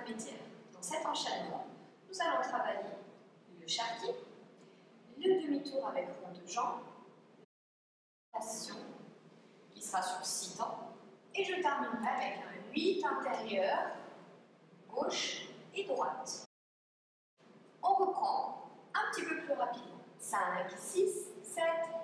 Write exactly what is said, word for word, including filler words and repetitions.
intermédiaire. Dans cet enchaînement, nous allons travailler le charqui, le demi-tour avec rond de jambe, la passion qui sera sur six temps, et je terminerai avec un huit intérieur, gauche et droite. On reprend un petit peu plus rapidement. cinq, six, sept,